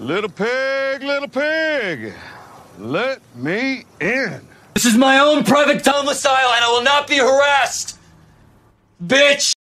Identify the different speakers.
Speaker 1: Little pig, let me in.
Speaker 2: This is my own private domicile and I will not be harassed, bitch!